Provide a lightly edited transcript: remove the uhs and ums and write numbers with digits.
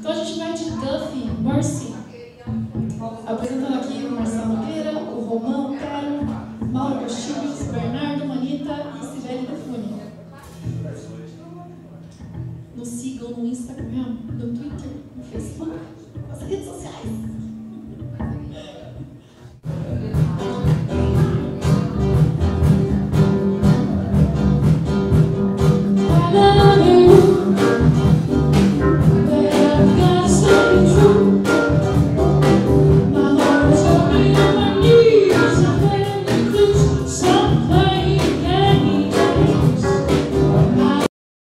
Então a gente vai de Duffy, Mercy. Apresentando aqui o Marcelo Nogueira, o Romão, o Tero, Mauro Castilhos, Bernardo.